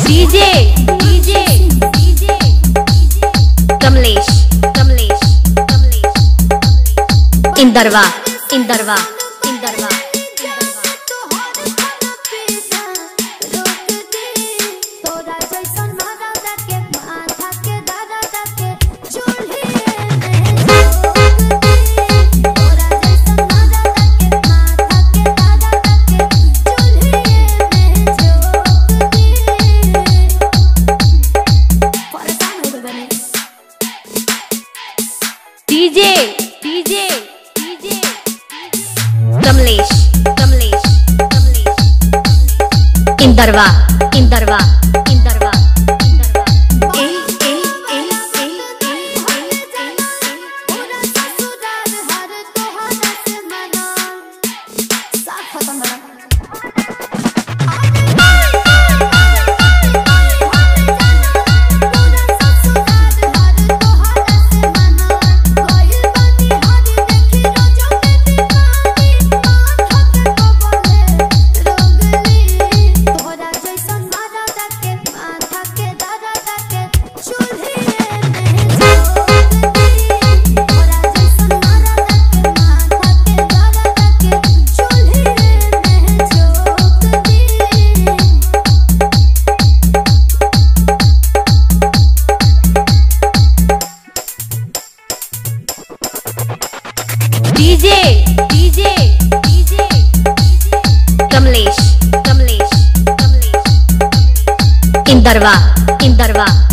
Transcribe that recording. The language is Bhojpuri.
DJ DJ DJ Kamlesh Kamlesh Kamlesh Indarwa Indarwa Indarwa DJ DJ DJ Kamlesh Kamlesh Kamlesh Indarwa Indarwa Indarwa Indarwa ए ए ए ए DJ DJ DJ Kamlesh Kamlesh Kamlesh Indarwa Indarwa